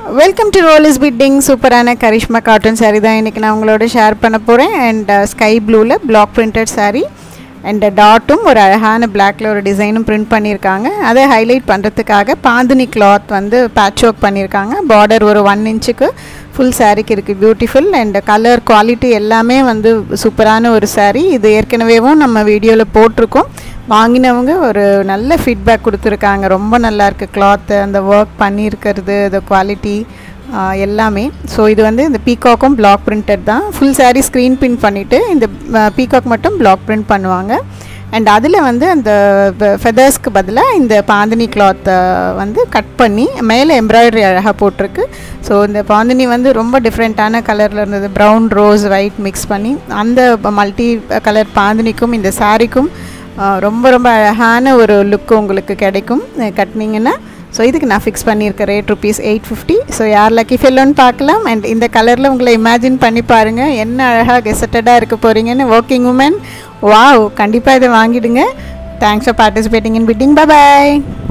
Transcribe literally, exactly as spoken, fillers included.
Welcome to Roli's bidding. Super ana karishma cotton saree da iniki na ungaloda share panna poren and uh, sky blue la block printed saree and dot um or alahana black la or design um print pannirukanga adha highlight pandradhukaga Bandini cloth vandu patchwork pannirukanga border or one inch ku full saree ku irukku beautiful and color quality ellame vandu super ana or saree idu yerkenavevum நம்ம வீடியோல போட்டுருக்கோம் வாங்கினவங்க ஒரு நல்ல feedback கொடுத்துருக்காங்க ரொம்ப நல்லா இருக்கு cloth அந்த work பண்ணியிருக்கிறது the quality எல்லாமே ஸோ இது வந்து இந்த பீகாக்கும் பிளாக் பிரிண்டட் தான் ஃபுல் saree ஸ்க்ரீன் பிரிண்ட் பண்ணிவிட்டு இந்த பீகாக் மட்டும் பிளாக் பிரிண்ட் பண்ணுவாங்க அண்ட் அதில் வந்து அந்த ஃபெதர்ஸ்க்கு பதிலாக இந்த பாந்தினி கிளாத் வந்து கட் பண்ணி மேலே எம்ப்ராய்டரி அழகாக போட்டிருக்கு ஸோ இந்த பாந்தினி வந்து ரொம்ப டிஃப்ரெண்ட்டான கலரில் இருந்தது ப்ரௌன் ரோஸ் ஒயிட் மிக்ஸ் பண்ணி அந்த மல்டி கலர் பாந்தினிக்கும் இந்த சாரிக்கும் ரொம்ப ரொம்ப அழகான ஒரு லுக்கு உங்களுக்கு கிடைக்கும் கட்டினீங்கன்னா ஸோ இதுக்கு நான் ஃபிக்ஸ் பண்ணியிருக்கேன் rate rupees eight fifty so யார் லக்கி ஃபெல்லோன்னு பார்க்கலாம் அண்ட் இந்த கலரில் உங்களை இமேஜின் பண்ணி பாருங்கள் என்ன அழகாக கெசட்டடாக இருக்க போகிறீங்கன்னு ஒர்க்கிங் உமன் வாவ் கண்டிப்பாக இதை வாங்கிடுங்க thanks for participating in bidding bye bye